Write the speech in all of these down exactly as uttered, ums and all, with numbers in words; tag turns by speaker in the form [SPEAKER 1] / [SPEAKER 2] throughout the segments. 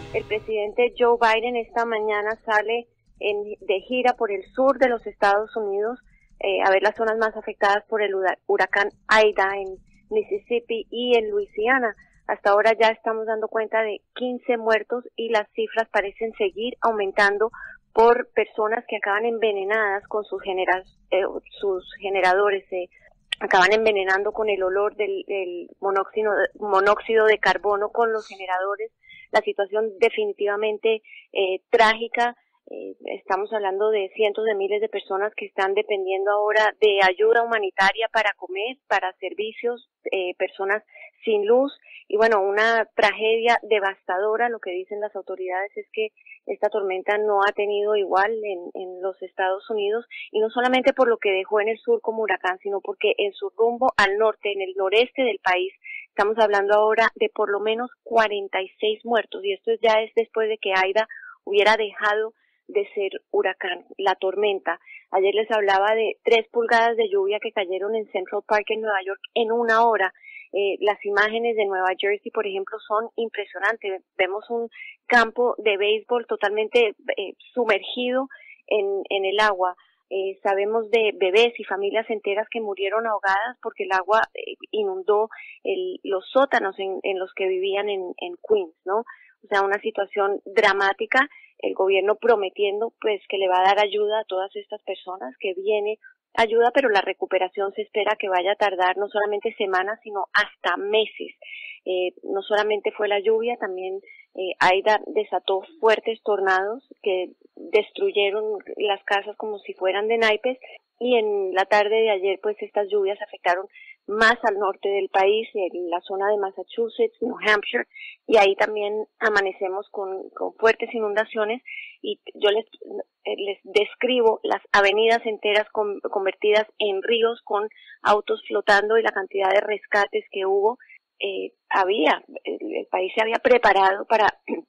[SPEAKER 1] El presidente Joe Biden esta mañana sale en, de gira por el sur de los Estados Unidos eh, a ver las zonas más afectadas por el huracán Aida en Mississippi y en Luisiana. Hasta ahora ya estamos dando cuenta de quince muertos y las cifras parecen seguir aumentando por personas que acaban envenenadas con sus, genera, eh, sus generadores. Eh, acaban envenenando con el olor del, del monóxido, monóxido de carbono con los generadores. La situación definitivamente eh, trágica. Eh, estamos hablando de cientos de miles de personas que están dependiendo ahora de ayuda humanitaria para comer, para servicios, eh, personas sin luz y bueno, una tragedia devastadora. Lo que dicen las autoridades es que esta tormenta no ha tenido igual en, en los Estados Unidos y no solamente por lo que dejó en el sur como huracán, sino porque en su rumbo al norte, en el noreste del país, estamos hablando ahora de por lo menos cuarenta y seis muertos y esto ya es después de que Aida hubiera dejado de ser huracán, la tormenta. Ayer les hablaba de tres pulgadas de lluvia que cayeron en Central Park en Nueva York en una hora. Eh, las imágenes de Nueva Jersey, por ejemplo, son impresionantes. Vemos un campo de béisbol totalmente eh, sumergido en, en el agua. Eh, sabemos de bebés y familias enteras que murieron ahogadas porque el agua eh, inundó el, los sótanos en, en los que vivían en, en Queens, ¿no? O sea, una situación dramática. El gobierno prometiendo pues que le va a dar ayuda a todas estas personas, que viene ayuda, pero la recuperación se espera que vaya a tardar no solamente semanas, sino hasta meses. Eh, no solamente fue la lluvia, también eh, Aida desató fuertes tornados que destruyeron las casas como si fueran de naipes y en la tarde de ayer pues estas lluvias afectaron más al norte del país, en la zona de Massachusetts, New Hampshire, y ahí también amanecemos con, con fuertes inundaciones y yo les, les describo las avenidas enteras con, convertidas en ríos con autos flotando y la cantidad de rescates que hubo. Eh, había, el, el país se había preparado para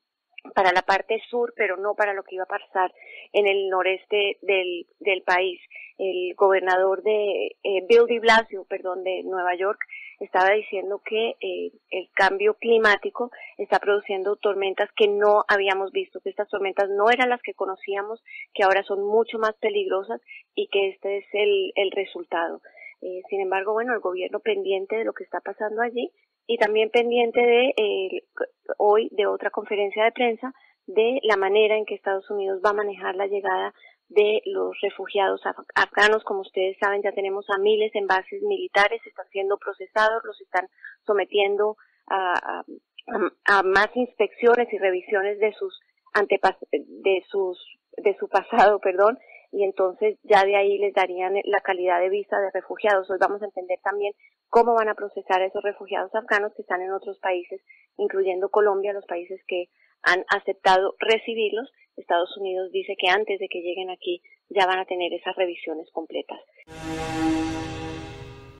[SPEAKER 1] para la parte sur, pero no para lo que iba a pasar en el noreste del, del país. El gobernador de eh, Bill de Blasio, perdón, de Nueva York, estaba diciendo que eh, el cambio climático está produciendo tormentas que no habíamos visto, que estas tormentas no eran las que conocíamos, que ahora son mucho más peligrosas y que este es el, el resultado. Eh, sin embargo, bueno, el gobierno pendiente de lo que está pasando allí y también pendiente de eh, hoy de otra conferencia de prensa de la manera en que Estados Unidos va a manejar la llegada de los refugiados af- afganos. Como ustedes saben, ya tenemos a miles en bases militares, están siendo procesados, los están sometiendo a, a, a más inspecciones y revisiones de sus antepas de sus de su pasado, perdón, y entonces ya de ahí les darían la calidad de visa de refugiados. Hoy vamos a entender también cómo van a procesar a esos refugiados afganos que están en otros países, incluyendo Colombia, los países que han aceptado recibirlos. Estados Unidos dice que antes de que lleguen aquí ya van a tener esas revisiones completas.